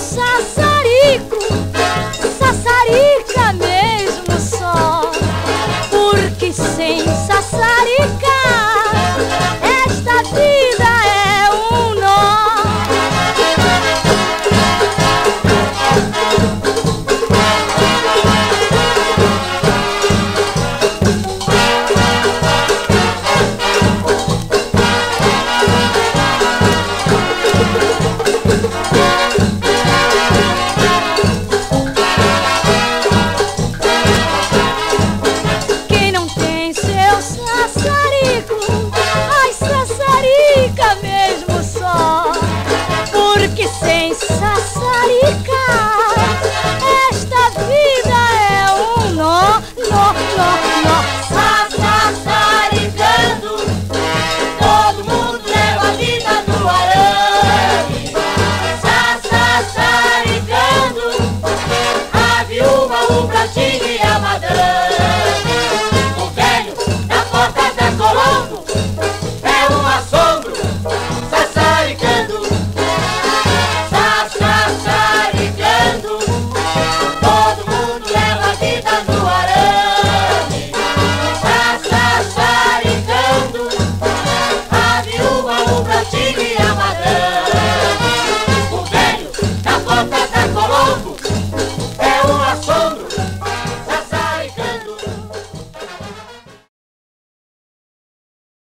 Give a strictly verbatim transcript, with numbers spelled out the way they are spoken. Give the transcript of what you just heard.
sassarico, sassarica mesmo só, porque sem sassaricar esta vida é um nó. Quem não tem seu sassarico, ai, sassarica mesmo só, porque sem sassaricar esta vida é um nó, nó, nó, nó. Sassaricando, todo mundo leva a vida no arame. Sassaricando, a viúva, o pratinho